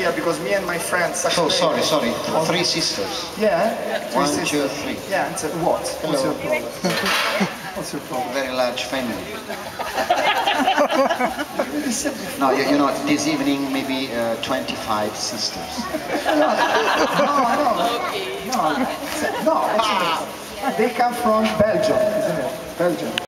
here because me and my friends... Oh, sorry. 3 sisters. Yeah? 1, 2, 3. Yeah, it's what? Hello. What's your problem? What's your problem? Very large family. No, you know, this evening maybe 25 sisters. No, they come from Belgium, isn't it? Belgium.